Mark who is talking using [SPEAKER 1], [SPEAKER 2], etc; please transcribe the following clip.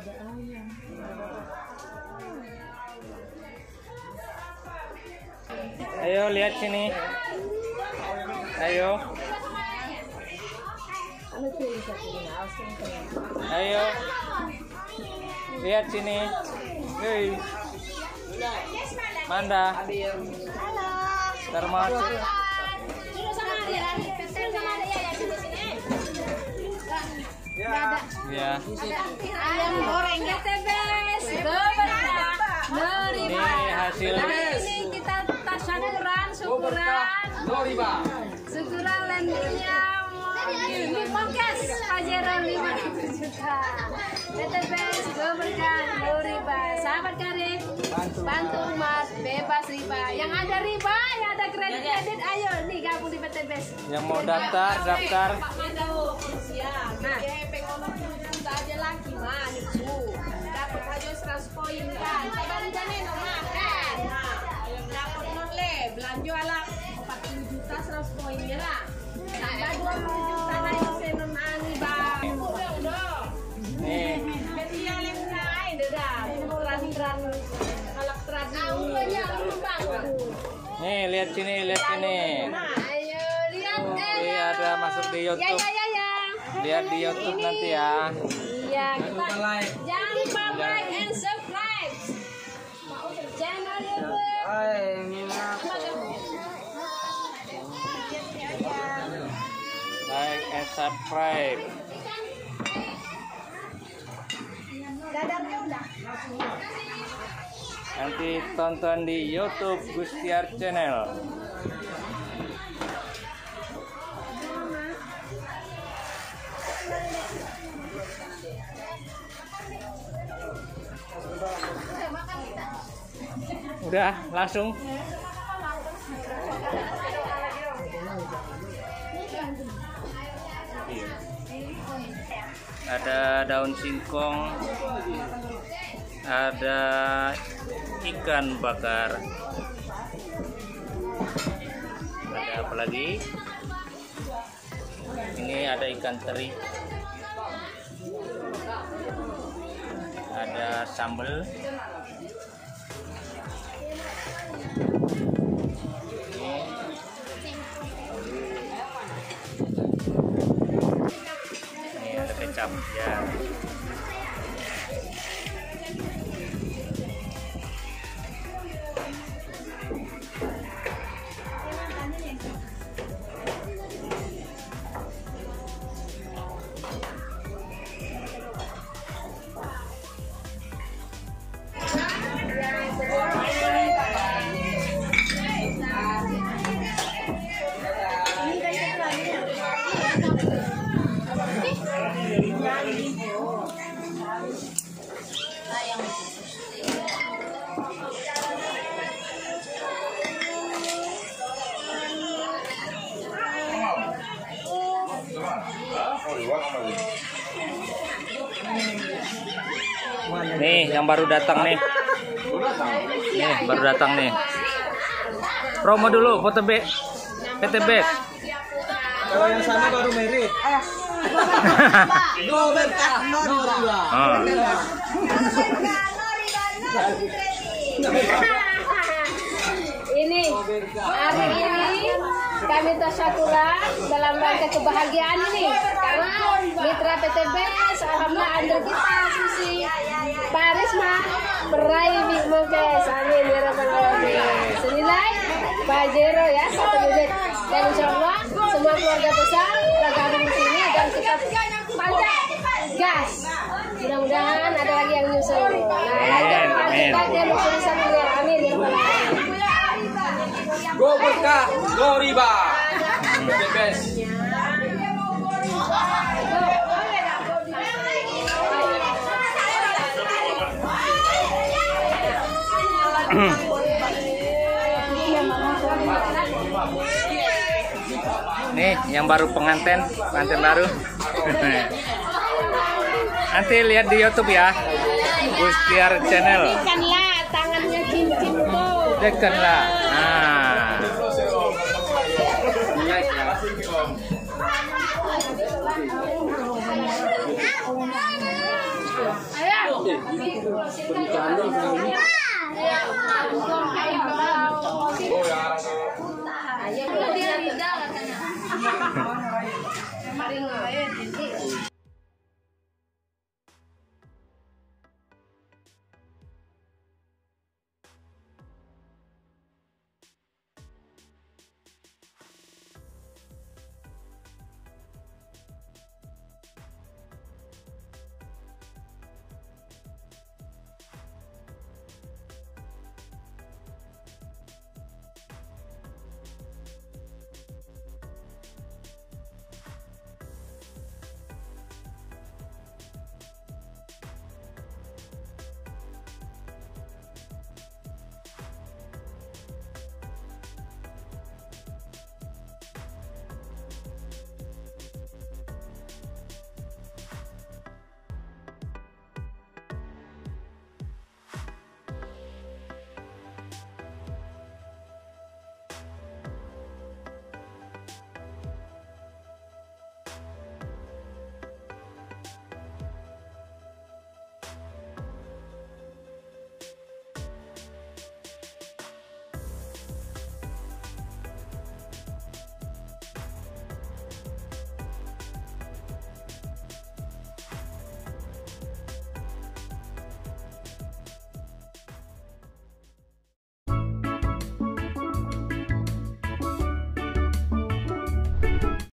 [SPEAKER 1] Ayo lihat sini. Ayo. Ayo. Lihat sini. Hei. Manda.
[SPEAKER 2] Halo.
[SPEAKER 1] Termasuk. Ya.
[SPEAKER 2] Ayam goreng TBS.
[SPEAKER 1] Ini hasilnya.
[SPEAKER 2] Ini kita tasyakuran, syukuran landingnya ini podcast Pajero 5 juta. TBS berkah riba. Sahabat karib, bantu umat bebas riba. Yang ada riba, yang ada kredit, ayo nih gabung di PTBS.
[SPEAKER 1] Yang mau daftar.
[SPEAKER 2] Nah, pengono juta aja lagi mah itu. Dapat aja 100 poin kan. Sabar jane no makan. Nah, dapat nole belanja ala 40 juta 100 poin ya lah. Tambah 20 juta lagi senon ani bang. Udah.
[SPEAKER 1] Nih.
[SPEAKER 2] Dia yang lain dah. Teran alak tradisi.
[SPEAKER 1] Nih, lihat sini.
[SPEAKER 2] Nah, ayo lihat
[SPEAKER 1] Ini ada masuk di YouTube.
[SPEAKER 2] Ya.
[SPEAKER 1] Lihat di YouTube nanti ya.
[SPEAKER 2] Iya, jangan lupa like and subscribe channel YouTube.
[SPEAKER 1] Like and subscribe.
[SPEAKER 2] Dadarnya udah.
[SPEAKER 1] Nanti tonton di YouTube Gustiar Channel. Udah, langsung. Ada daun singkong, ada ikan bakar, ada apa lagi? Ini ada ikan teri, ada sambal. Ini ada kecap ya. Nih yang baru datang nih. Nih baru datang nih. Promo dulu PTB.
[SPEAKER 3] Kalau yang sana baru merit.
[SPEAKER 2] Ini hari ini kami tasyakuran dalam rangka kebahagiaan ini karena mitra PTBS alhamdulillah under kita Susi Parisma meraih Big Mokes, amin ya rabbal alamin. Senilai Pajero ya 1 unit dan insya Allah semua keluarga besar bergabung di sini dan kita panjang gas. Mudah-mudahan ada lagi yang nyusul. Nah, kita nyusul sama ya, amin ya rabbal alamin.
[SPEAKER 3] Go berkah, go riba. The best.
[SPEAKER 1] Nih yang baru pengantin baru. Nanti lihat di YouTube ya, Gustiar Channel.
[SPEAKER 2] Tekanlah tangannya cincin tuh.
[SPEAKER 1] Tekanlah. Nah.
[SPEAKER 2] Ayo.
[SPEAKER 3] Oh ya.
[SPEAKER 2] Ayo dia tidak katanya. Kemarin